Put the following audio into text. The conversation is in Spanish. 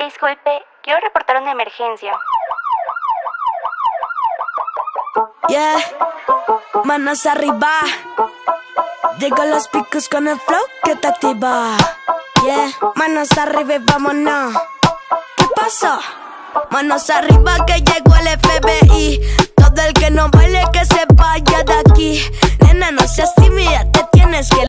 Disculpe, quiero reportar una emergencia. Yeah, manos arriba. Llego los picos con el flow que te activa. Yeah, manos arriba y vámonos. ¿Qué pasó? Manos arriba que llegó el FBI. Todo el que no baile que se vaya de aquí. Nena, no seas tímida, te tienes que